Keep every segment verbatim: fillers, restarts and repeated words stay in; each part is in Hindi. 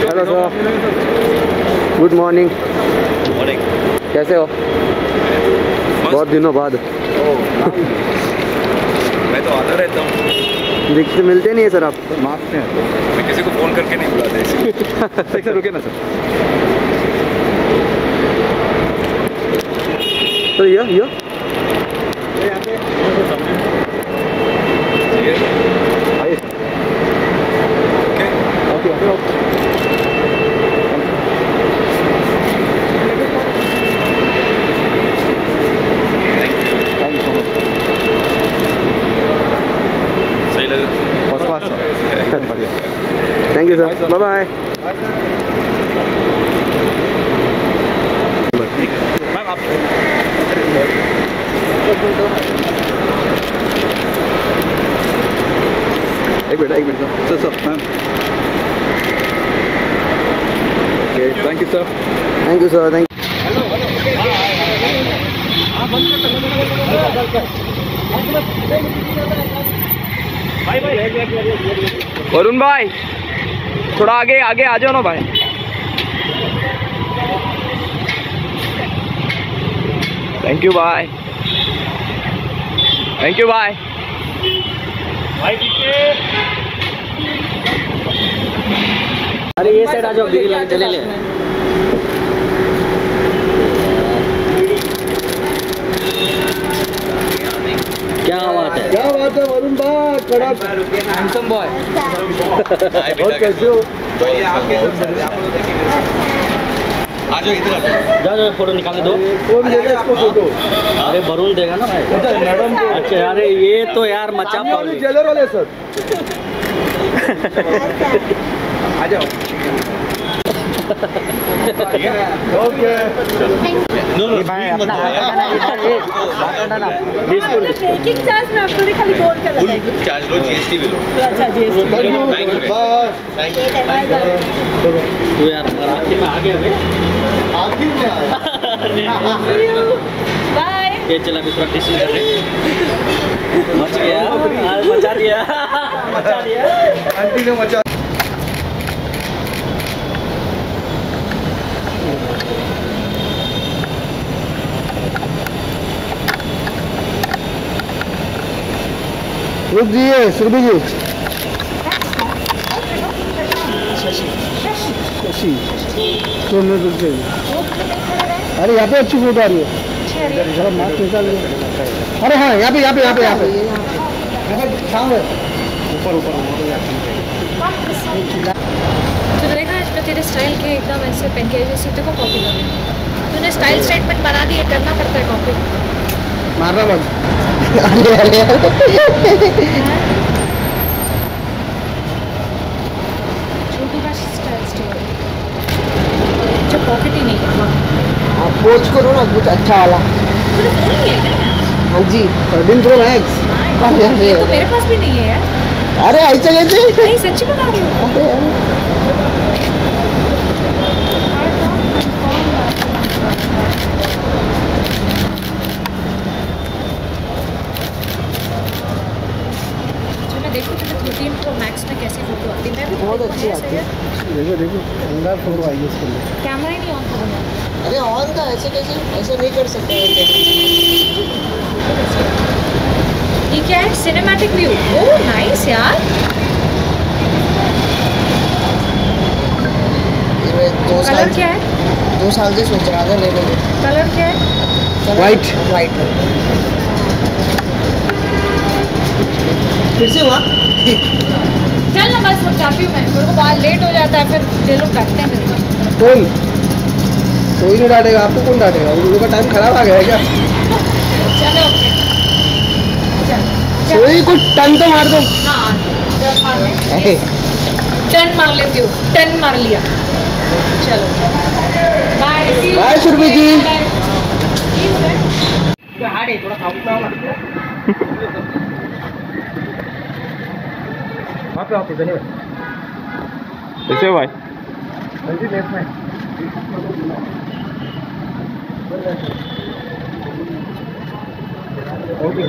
Hello sir, good morning. Morning. कैसे हो? बहुत दिनों बाद। मैं तो आता रहता हूँ। दिखते मिलते नहीं है सर आप। मारते हैं, मैं किसी को फ़ोन करके नहीं बुलाता इसे। सर रुके ना सर। तो ये ये यहाँ पे आइए। Okay okay okay. सही लगा। First class sir. Thank you sir, bye bye. Ma'am आप एक मिनट एक minute sir sir ma'am. Okay thank you sir. Thank you sir, thank Varun भाई थोड़ा आगे आगे आ जाओ ना भाई। थैंक यू भाई, थैंक यू भाई। अरे ये साइड आ जाओ, गिरी लगे चले ले। क्या बात है, क्या बात है वरुण भाई, कड़ा हैंडसम बॉय। और कैसे हो? आ जाओ इधर आ जाओ। जा जा फोटो निकालने दो। कौन देगा इसको फोटो? अरे वरुण देगा ना भाई। मैडम को। अच्छा अरे ये तो यार मचा पाओगे। जेलर वाले सर। आ जाओ। ओके। नो नो भाई अपना ट्रेकिंग चार्ज में आपको खाली बोल कर रहा है। चार्ज लो, जीएसटी भी लो। अच्छा GST. Thank you bye thank you तो यार आखिर में आ गया बे। आखिर में आया। बाय। ये चला भी प्रैक्टिस कर रहे। मच गया, आज मचा दिया, मचा दिया। आंटी ने मचा। रुक जाइए सुरभि जी। शशि दो मिनट रुक जाइए। अरे यहाँ पे अच्छी फोटो आ रही है, जरा मास्क निकाल लो। अरे हाँ यहाँ पे यहाँ पे यहाँ पे यहाँ पे सामने ऊपर ऊपर। तो देखा आज मैं तेरे स्टाइल के एकदम ऐसे पहन के जैसे तेरे को कॉपी कर रही हूँ। तूने स्टाइल स्टेटमेंट बना दी है, करना पड़ता है कॉपी। मारना मत। छोटू का स्टाइल स्टेटमेंट जो पॉकेट ही नहीं है। आप पोच करो ना कुछ अच्छा वाला। तूने फोन नहीं है क्या? हाँ जी, थर्टीन प्रो मैक्स। ये तो मेरे पास भी नहीं है यार। अरे ऐसे कैसे? नहीं सच्ची बता रही हूँ। देखो तुम्हें थर्टीन प्रो मैक्स में कैसी फोटो आती है। मैं भी बहुत अच्छी आती है। देखो देखो अंदर फोटो आई है इसके लिए। कैमरा ही नहीं ऑन करूँगा। अरे ऑन था, ऐसे कैसे? ऐसे नहीं कर सकते। ये क्या है? Cinematic view. ओह नाइस यार। ये दो साल कलर क्या है? दो साल से सोच रहा था लेने को। कलर क्या है? White white. फिर से हुआ? चल ना बस अब जाती हूँ मैं, मेरे को बहुत लेट हो जाता है, फिर ये लोग डांटते हैं मेरे को। कोई कोई नहीं डांटेगा आपको। कौन डांटेगा? उन लोगों का टाइम खराब आ गया है क्या? चलो ओके चल कोई कुछ टन तो मार दो। हाँ चल मार ले। टन मार लेती हूँ, टन मार लिया। चलो बाय। बाय सुरभि जी। थोड़ा खाऊंगा वहाँ पे आप इधर कैसे भाई? जल्दी लेफ्ट में। ओके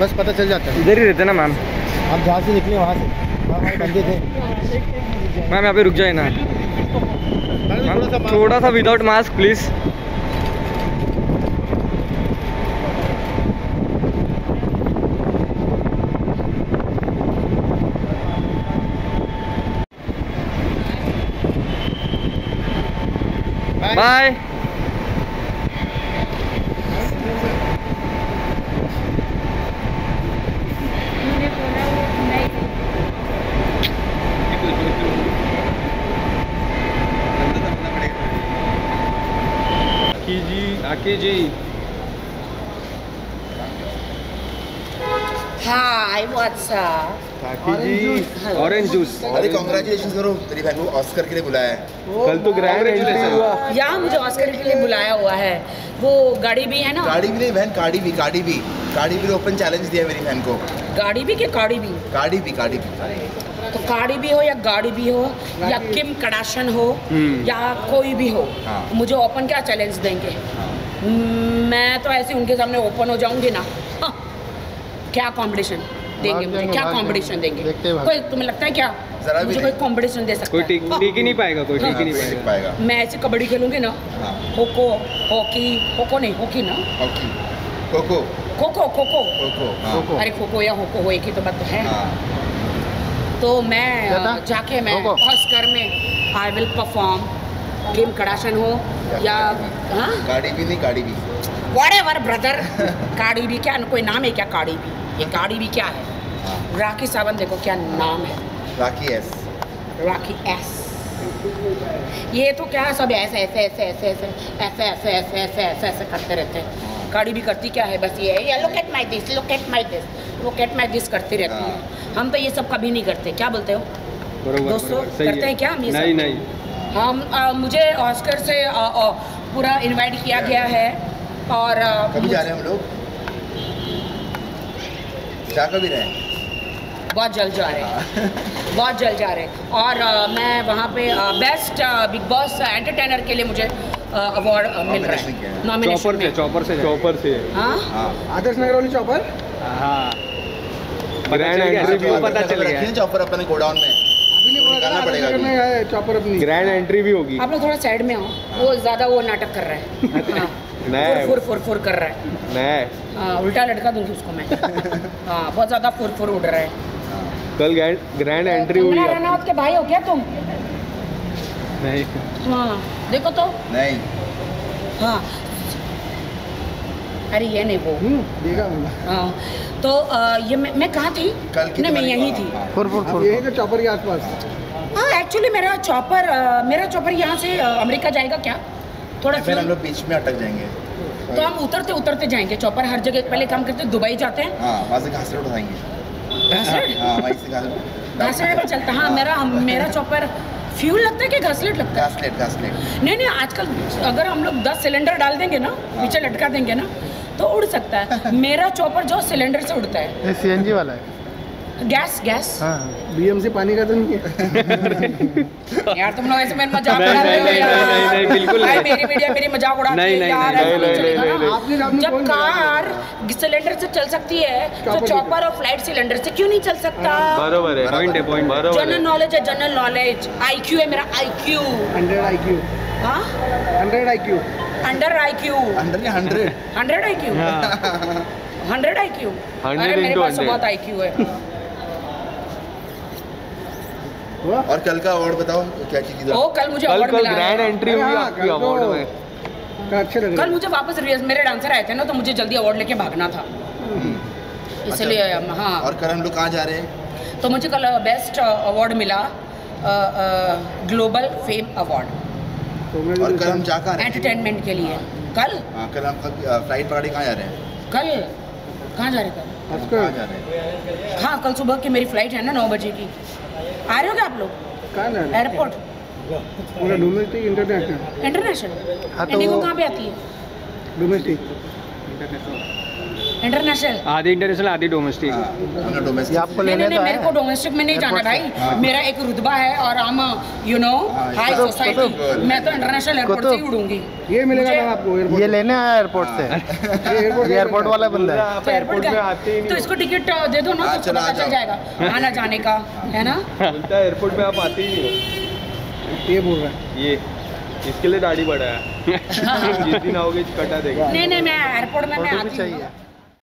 बस पता चल जाता है। इधर ही रहते ना मैम। आप जहाँ से निकले वहाँ से वहाँ हमारे बंदे थे। मैम यहाँ पे रुक जाए ना मैम, थोड़ा सा विदाउट मास्क प्लीज़। बाय। आकी जी, आकी जी। Hi what's up. आकी जी, ऑरेंज जूस। अरे कॉन्ग्रेचुलेशन करो, तेरी बहन को ऑस्कर के लिए बुलाया है। कल तो ग्रैंड एंट्री हुआ। यहाँ मुझे ऑस्कर के लिए बुलाया हुआ है। वो गाड़ी भी है ना? गाड़ी भी नहीं बहन, गाड़ी भी, गाड़ी भी, गाड़ी भी ओपन चैलेंज दिया है मेरी बहन को। गाड़ी भी कि गाड़ी भी? गाड़ी भी, गाड़ी भी। तो गाड़ी भी हो या गाड़ी भी हो या किम कड़ाशन हो या कोई भी हो, हाँ। मुझे ओपन क्या चैलेंज देंगे? मैं तो ऐसे उनके सामने ओपन हो जाऊंगी ना। हाँ। क्या कंपटीशन देंगे मुझे? क्या कंपटीशन देंगे? कोई तुम्हें लगता है क्या जरा भी मुझे कोई कंपटीशन दे सकता कोई है? टिक टिक ही नहीं पाएगा, कोई टिक ही नहीं सीख पाएगा। पाएगा। मैं ऐसे कबड्डी खेलूंगी ना, हाँ। खो-खो, हॉकी, खो-खो नहीं हॉकी ना, हॉकी, खो-खो, खो-खो खो-खो खो-खो, हाँ। अरे खो-खो या हॉको हो, एक ही तो बात है। हाँ। तो मैं अ, जाके मैं ऑस्कर में आई विल परफॉर्म। किम कड़ाशन हो या हाँ गाड़ी भी नहीं, गाड़ी भी। Whatever brother. गाड़ी भी क्या, कोई नाम है क्या गाड़ी भी? ये गाड़ी भी क्या है? हाँ। राखी सावंत देखो क्या नाम है, राखी एस। राखी एस। ये तो क्या सब ऐसे ऐसे ऐसे ऐसे ऐसे ऐसे ऐसे ऐसे ऐसे ऐसे ऐसे करते रहते हैं। गाड़ी भी करती क्या है? बस ये है look at my this, look at my this, look at my this करती रहती है। हम तो ये सब कभी नहीं करते। क्या बोलते हो बरोबर, दोस्तों? बरोबर, सही करते है। हैं क्या हम ये नहीं सब? नहीं। हम आ, मुझे ऑस्कर से आ, आ, पूरा इनवाइट किया गया है और आ, कभी मुझ- जा रहे हैं हम लोग? जा कभी रहे हैं? बहुत जल्द जा रहे हैं। बहुत जल्द जा रहे हैं और आ, मैं वहाँ पे बेस्ट बिग बॉस एंटरटेनर के लिए मुझे अवार्ड मिल रहा Nomination किया है। है। नॉमिनेशन चॉपर से में। चॉपर से चॉपर से हाँ हाँ। आदर्श नगर वाली चौपर हाँ ग्रैंड एंट्री भी पता चल गया रखी है चॉपर अपने गोडाउन में। अभी नहीं निकालना पड़ेगा आदर्श नगर में है चौपर अपनी। ग्रैंड एंट्री भी होगी। आप लोग थोड़ा साइड में आओ। वो ज़्यादा वो नाटक कर रहा है। हाँ। नहीं। फुर फुर फुर कर रहा है। नहीं, हाँ, उल्टा लटका दूंगी उसको मैं। हाँ बहुत ज़्यादा फुर फुर उड़ रहा है। कल ग्रैंड एंट्री हुई कंगना है। रनावत के भाई हो क्या तुम? नहीं, हाँ देखो तो। नहीं, हाँ अरे ये नहीं वो। हम्म, देखा मैंने। हाँ तो आ, ये मैं, मैं कहाँ थी? कल की नहीं मैं तुम्हारी- यहीं थी। हाँ। फुर फुर फुर यही तो चौपर के आसपास। हाँ एक्चुअली मेरा चॉपर आ, मेरा चॉपर यहाँ से आ, अमेरिका जाएगा क्या? थोड़ा फिर हम फ्यूल- लोग बीच में अटक जाएंगे। तो हम उतरते उतरते जाएंगे। चॉपर हर जगह पहले काम करते दुबई जाते हैं। हाँ, वहाँ से घासलेट उठाएंगे। घासलेट हाँ, वहीं से घासलेट। घासलेट पे चलता। हाँ मेरा मेरा चॉपर फ्यूल लगता है कि घासलेट लगता है? घासलेट, घासलेट। नहीं नहीं आजकल अगर हम लोग दस सिलेंडर डाल देंगे ना, पीछे लटका देंगे ना, तो उड़ सकता है। मेरा चॉपर जो सिलेंडर से उड़ता है। ये सीएनजी वाला है। गैस गैस हाँ बीएमसी पानी का तो नहीं है। यार तुम लोग ऐसे मेरा मजाक नहीं, उड़ा रहे हो नहीं, यार। नहीं, नहीं, बिल्कुल भाई, नहीं। मेरी मीडिया मेरी मजाक उड़ाती नहीं, है नहीं, यार, नहीं, ऐसा नहीं, चलेगा नहीं, ना। नहीं, आपने आपने जब कौन बोला? कार सिलेंडर से चल सकती है तो चॉपर चॉपर और फ्लाइट सिलेंडर से क्यों नहीं चल सकता? बरोबर है, पॉइंट है, पॉइंट बरोबर जनरल है। नॉलेज है, जनरल नॉलेज। आईक्यू है मेरा, आईक्यू। हंड्रेड आई क्यू हाँ hundred I Q under IQ, hundred या hundred? Hundred IQ, hundred IQ. Hundred अरे मेरे into पास तो हंड्रेड। बहुत आईक्यू है। और कल का अवार्ड बताओ, क्या चीज़ थी? ओ कल मुझे कल अवार्ड कल मिला ग्रैंड है। एंट्री हुई हाँ, आपकी कल तो- अवार्ड में। का अच्छे लग कल रहे मुझे वापस रिहर्स- मेरे डांसर आए थे ना, तो मुझे जल्दी अवार्ड लेके भागना था, इसलिए हाँ। और कल हम लोग कहाँ जा रहे हैं? तो मुझे कल बेस्ट अवार्ड मिला, ग्लोबल फेम अवार्ड और कल हम जा कहाँ रहे हैं? एंटरटेनमेंट के लिए। कल हाँ, कल हम फ्लाइट पकड़ के कहाँ जा रहे हैं? कल कहाँ जा रहे कल? कहाँ जा रहे हैं? हाँ कल सुबह की मेरी फ्लाइट है ना नौ बजे की। आ रहे हो क्या आप लोग? कहाँ जा रहे हैं? एयरपोर्ट पूरा डोमेस्टिक इंटरनेशनल इंटरनेशनल। हाँ, तो इंडिगो वो- कहाँ पे आती है? Domestic international. आधी इंटरनेशनल आधी डोमेस्टिक। हाँ, डोमेस्टिक आपको नहीं लेने नहीं तो मेरे है को डोमेस्टिक में नहीं जाना भाई, मेरा एक रुतबा है और हम यू नो हाई सोसाइटी, मैं तो इंटरनेशनल एयरपोर्ट से ही उड़ूंगी। ये मिलेगा ना आपको एयरपोर्ट, ये लेने आया एयरपोर्ट से। ये एयरपोर्ट वाला बंदा है। आप एयरपोर्ट में आते ही तो इसको टिकट दे दो ना, हाँ, तो चलो, पता आ चल जाओ। जाएगा आना जाने का, है ना। बोलता है एयरपोर्ट में आप आते ही नहीं ये बोल रहा है हो। ये इसके लिए दाढ़ी बढ़ाया। जिस दिन आओगे कटा देगा। नहीं नहीं मैं एयरपोर्ट में मैं फोटो भी आती हूँ। चाहिए।